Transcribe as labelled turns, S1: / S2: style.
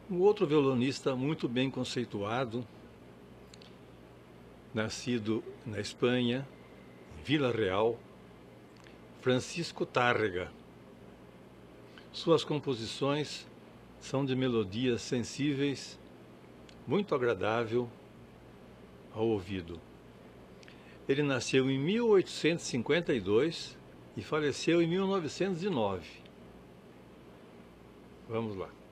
S1: Um outro violonista muito bem conceituado, nascido na Espanha, em Vila Real, Francisco Tárrega. Suas composições são de melodias sensíveis, muito agradável ao ouvido. Ele nasceu em 1852 e faleceu em 1909. Vamos lá.